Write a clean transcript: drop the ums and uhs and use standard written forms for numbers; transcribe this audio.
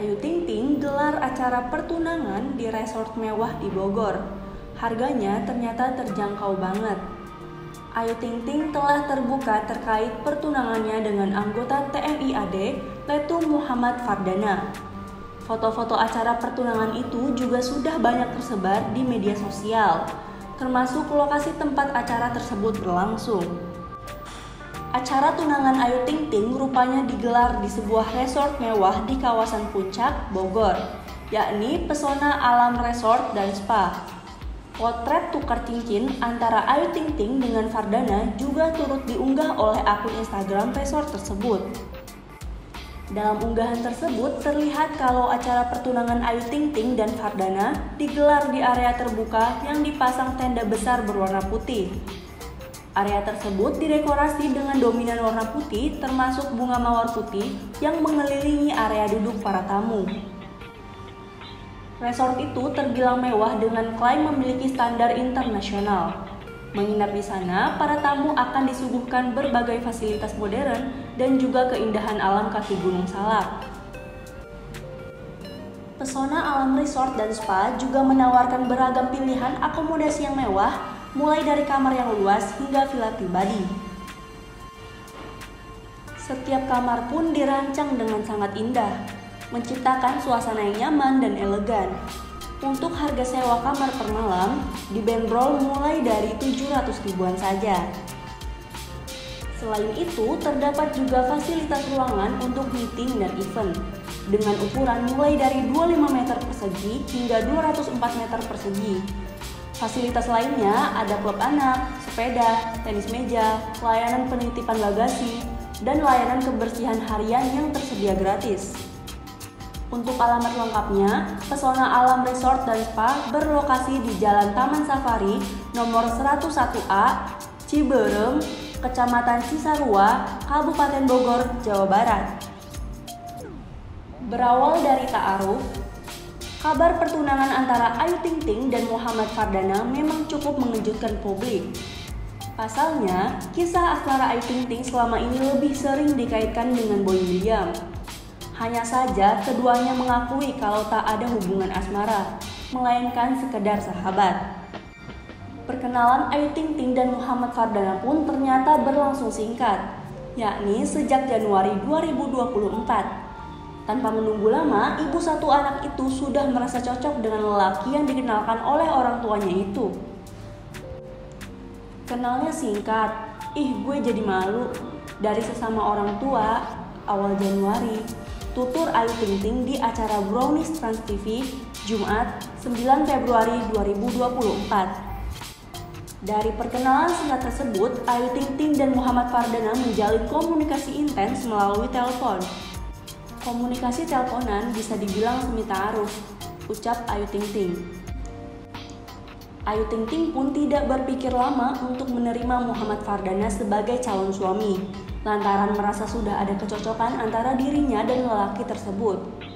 Ayu Ting Ting gelar acara pertunangan di resort mewah di Bogor. Harganya ternyata terjangkau banget. Ayu Ting Ting telah terbuka terkait pertunangannya dengan anggota TNI AD, Letu Muhammad Fardana. Foto-foto acara pertunangan itu juga sudah banyak tersebar di media sosial, termasuk lokasi tempat acara tersebut berlangsung. Acara tunangan Ayu Ting Ting rupanya digelar di sebuah resort mewah di kawasan Puncak, Bogor, yakni Pesona Alam Resort dan Spa. Potret tukar cincin antara Ayu Ting Ting dengan Fardana juga turut diunggah oleh akun Instagram resort tersebut. Dalam unggahan tersebut terlihat kalau acara pertunangan Ayu Ting Ting dan Fardana digelar di area terbuka yang dipasang tenda besar berwarna putih. Area tersebut didekorasi dengan dominan warna putih termasuk bunga mawar putih yang mengelilingi area duduk para tamu. Resort itu terbilang mewah dengan klaim memiliki standar internasional. Menginap di sana, para tamu akan disuguhkan berbagai fasilitas modern dan juga keindahan alam kaki Gunung Salak. Pesona Alam Resort dan Spa juga menawarkan beragam pilihan akomodasi yang mewah, mulai dari kamar yang luas hingga villa pribadi. Setiap kamar pun dirancang dengan sangat indah, menciptakan suasana yang nyaman dan elegan. Untuk harga sewa kamar per malam dibanderol mulai dari 700 ribuan saja. Selain itu, terdapat juga fasilitas ruangan untuk meeting dan event dengan ukuran mulai dari 25 meter persegi hingga 204 meter persegi. Fasilitas lainnya ada klub anak, sepeda, tenis meja, layanan penitipan bagasi, dan layanan kebersihan harian yang tersedia gratis. Untuk alamat lengkapnya, Pesona Alam Resort dan Spa berlokasi di Jalan Taman Safari nomor 101A, Ciberem, Kecamatan Cisarua, Kabupaten Bogor, Jawa Barat. Berawal dari ta'aruf, kabar pertunangan antara Ayu Ting Ting dan Muhammad Fardana memang cukup mengejutkan publik. Pasalnya, kisah asmara Ayu Ting Ting selama ini lebih sering dikaitkan dengan Boy William. Hanya saja keduanya mengakui kalau tak ada hubungan asmara, melainkan sekedar sahabat. Perkenalan Ayu Ting Ting dan Muhammad Fardana pun ternyata berlangsung singkat, yakni sejak Januari 2024. Tanpa menunggu lama, ibu satu anak itu sudah merasa cocok dengan lelaki yang dikenalkan oleh orang tuanya itu. Kenalnya singkat, gue jadi malu. Dari sesama orang tua, awal Januari, tutur Ayu Ting Ting di acara Brownies Trans TV, Jumat 9 Februari 2024. Dari perkenalan singkat tersebut, Ayu Ting Ting dan Muhammad Fardana menjalin komunikasi intens melalui telepon. Komunikasi teleponan bisa dibilang semi ta'aruf, ucap Ayu Ting Ting. Ayu Ting Ting pun tidak berpikir lama untuk menerima Muhammad Fardana sebagai calon suami, lantaran merasa sudah ada kecocokan antara dirinya dan lelaki tersebut.